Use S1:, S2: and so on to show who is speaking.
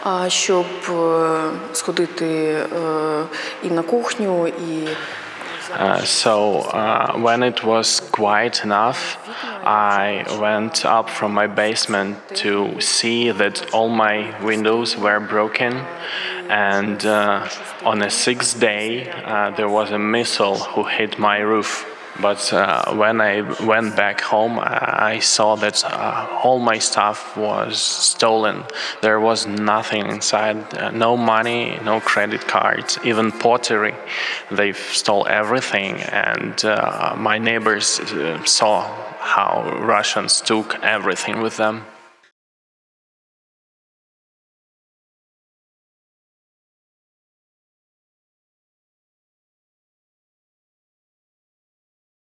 S1: щоб сходити і на кухню, і
S2: So when it was quiet enough, I went up from my basement to see that all my windows were broken, and on the sixth day there was a missile who hit my roof. But when I went back home, I saw that all my stuff was stolen. There was nothing inside, no money, no credit cards, even pottery. They stole everything, and my neighbors saw how Russians took everything with them.